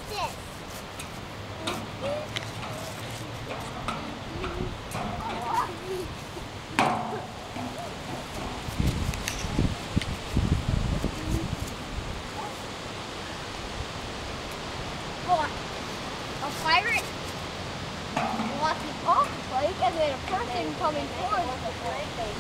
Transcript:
this. What? A pirate walking off the lake and then a person coming towards the lake.